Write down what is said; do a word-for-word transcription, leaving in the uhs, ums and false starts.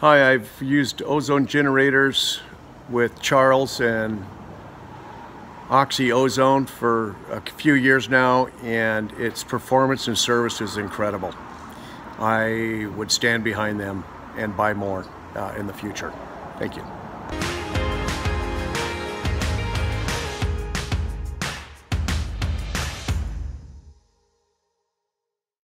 Hi, I've used ozone generators with Charles and Oxy Ozone for a few years now, and its performance and service is incredible. I would stand behind them and buy more uh, in the future. Thank you.